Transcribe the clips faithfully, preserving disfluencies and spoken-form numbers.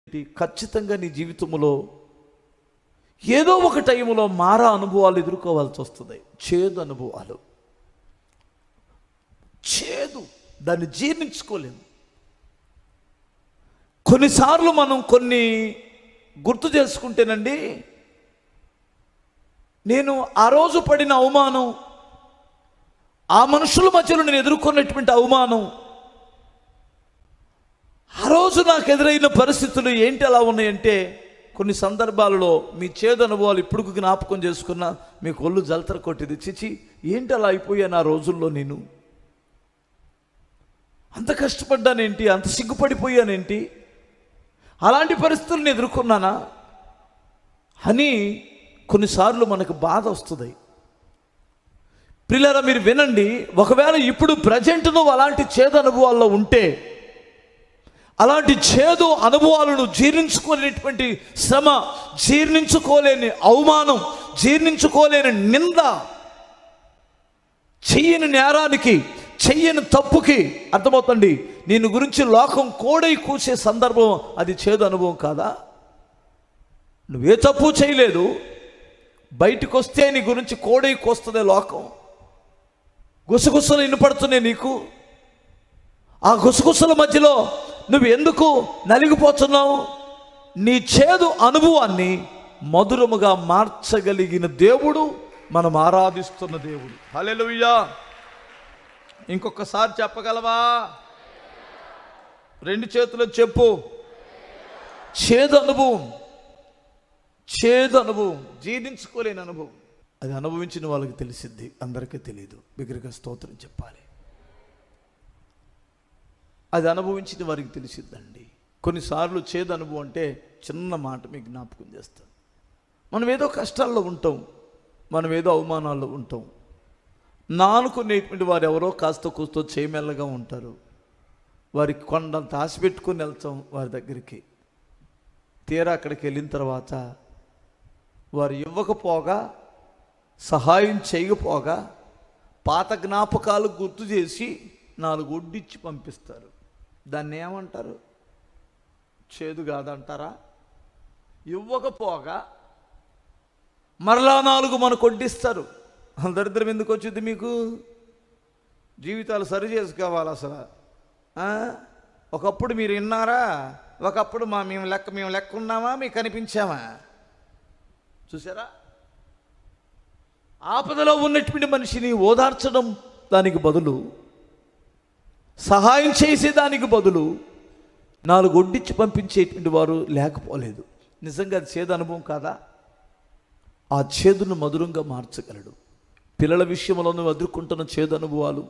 ఖచ్చితంగా నీ జీవితంలో ఏదో ఒక టైంలో మారా అనుభవాలు ఎదుర్కోవాల్సి వస్తుంది. చేదు అనుభవాలు, చేదు, దాన్ని జీర్ణించుకోలేము. కొన్నిసార్లు మనం కొన్ని గుర్తు చేసుకుంటేనండి, నేను ఆ రోజు పడిన అవమానం, ఆ మనుషుల మధ్యలో నేను ఎదుర్కొన్నటువంటి అవమానం, ఆ రోజు నాకు ఎదురైన పరిస్థితులు ఏంటి ఎలా ఉన్నాయంటే, కొన్ని సందర్భాలలో మీ చేదు అనుభవాలు ఇప్పుడు జ్ఞాపకం చేసుకున్నా మీకు ఒళ్ళు జలతర కొట్టింది. చిచి, ఏంటి అలా అయిపోయాను ఆ రోజుల్లో, నేను అంత కష్టపడ్డానేంటి, అంత సిగ్గుపడిపోయానేంటి, అలాంటి పరిస్థితులను ఎదుర్కొన్నానా అని కొన్నిసార్లు మనకు బాధ వస్తుంది. ప్రియులారా, మీరు వినండి, ఒకవేళ ఇప్పుడు ప్రజెంట్ నువ్వు అలాంటి చేదు అనుభవాల్లో ఉంటే, అలాంటి చేదు అనుభవాలను జీర్ణించుకోలేనటువంటి శ్రమ, జీర్ణించుకోలేని అవమానం, జీర్ణించుకోలేని నింద, చెయ్యని నేరానికి, చెయ్యని తప్పుకి, అర్థమవుతుంది, నేను గురించి లోకం కోడై కూసే సందర్భం, అది చేదు అనుభవం కాదా? నువ్వే తప్పు చేయలేదు, బయటకు వస్తే నీ గురించి కోడై కోస్తుందే లోకం. గుసగుసలు వినపడుతున్నాయి నీకు, ఆ గుసగుసల మధ్యలో నువ్వు ఎందుకు నలిగిపోతున్నావు? నీ చేదు అనుభవాన్ని మధురముగా మార్చగలిగిన దేవుడు మనం ఆరాధిస్తున్న దేవుడు. హల్లెలూయా! ఇంకొకసారి చెప్పగలవా? రెండు చేతులు చెప్పు. చేదు అనుభవం, చేదు అనుభవం, జీర్ణించుకోలేని అనుభవం, అది అనుభవించిన వాళ్ళకి తెలిసిద్ది, అందరికీ తెలియదు. బిగ్గరగా స్తోత్రం చెప్పాలి. అది అనుభవించిన వారికి తెలిసిద్దండి. కొన్నిసార్లు చేదు అనుభవం అంటే చిన్న మాట మీకు జ్ఞాపకం చేస్తాను. మనం ఏదో కష్టాల్లో ఉంటాం, మనం ఏదో అవమానాల్లో ఉంటాం. నానుకునేటువంటి వారు ఎవరో కాస్త కూస్తో చేయమెల్లగా ఉంటారు. వారికి కొండంత ఆశ పెట్టుకుని వెళ్తాం వారి దగ్గరికి. తీరా అక్కడికి వెళ్ళిన తర్వాత వారు ఇవ్వకపోగా, సహాయం చేయకపోగా, పాత జ్ఞాపకాలు గుర్తు చేసి నాలుగు ఒడ్డిచ్చి పంపిస్తారు. దాన్ని ఏమంటారు? చేదు కాదంటారా? ఇవ్వకపోగా మరలా నాలుగు మనకు వడ్డిస్తారు. దరిద్రం ఎందుకు వచ్చింది మీకు? జీవితాలు సరి చేసుకోవాలి అసలు. ఒకప్పుడు మీరు విన్నారా? ఒకప్పుడు మా మేము లెక్క మేము లెక్క ఉన్నామా? మీకు కనిపించామా? చూసారా? ఆపదలో ఉన్నటువంటి మనిషిని ఓదార్చడం దానికి బదులు, సహాయం చేసేదానికి బదులు నాలుగు వడ్డించి పంపించేటువంటి వారు లేకపోలేదు. నిజంగా అది చేదు అనుభవం కాదా? ఆ చేదును మధురంగా మార్చగలడు. పిల్లల విషయంలో నువ్వు ఎదుర్కొంటున్న చేదు అనుభవాలు,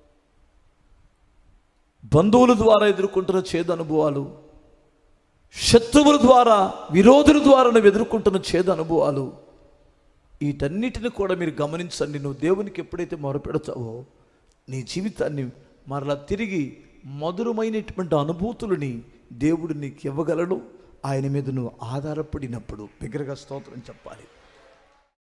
బంధువుల ద్వారా ఎదుర్కొంటున్న చేదు అనుభవాలు, శత్రువుల ద్వారా, విరోధుల ద్వారా నువ్వు ఎదుర్కొంటున్న చేదు అనుభవాలు, వీటన్నిటిని కూడా మీరు గమనించండి. నువ్వు దేవునికి ఎప్పుడైతే మొరపెడతావో నీ జీవితాన్ని మరలా తిరిగి మధురమైనటువంటి అనుభూతులని దేవుడు నీకు ఇవ్వగలడు. ఆయన మీద నువ్వు ఆధారపడినప్పుడు. బిగ్గరగా స్తోత్రం చెప్పాలి.